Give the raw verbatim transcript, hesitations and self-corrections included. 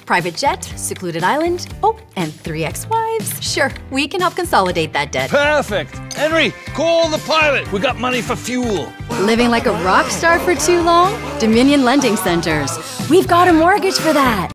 Private jet, secluded island, oh, and three ex-wives. Sure, we can help consolidate that debt. Perfect. Henry, call the pilot. We got money for fuel. Living like a rock star for too long? Dominion Lending Centers. We've got a mortgage for that.